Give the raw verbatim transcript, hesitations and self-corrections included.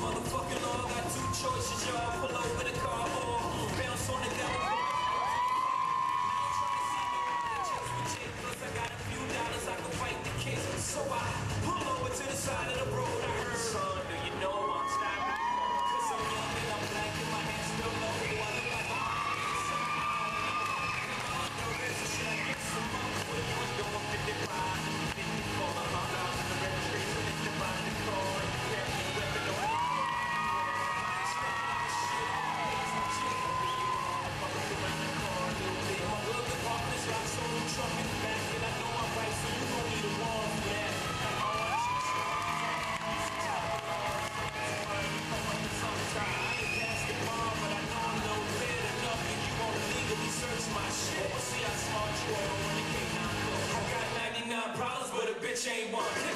motherfucking law. Got two choices, y'all. Pull over the car or bounce on the devil. Plus I got a few dollars, I can fight the case. So I pull over to the side of the road. I heard, son, do you know I'm stopping? Cause I'm young and I'm black and my hands still low. I look like I'm shit, I get some up with one door fifty-five, fifty-four, I'm out in the registration, it's the body of the car. You carry a weapon on it. I stop like shit, it's a chick. Motherfuckers around the car, a little bit. My glove department is locked, so I'm truck in the back. And I know I'm right, so you gon' need a warrant for that. Like all that shit, so I'm sometime. I ain't past the bar, but I know I'm no bad enough. And you won't legally search my shit. We'll see how smart you are on the K nine. I got ninety-nine problems, but a bitch ain't one.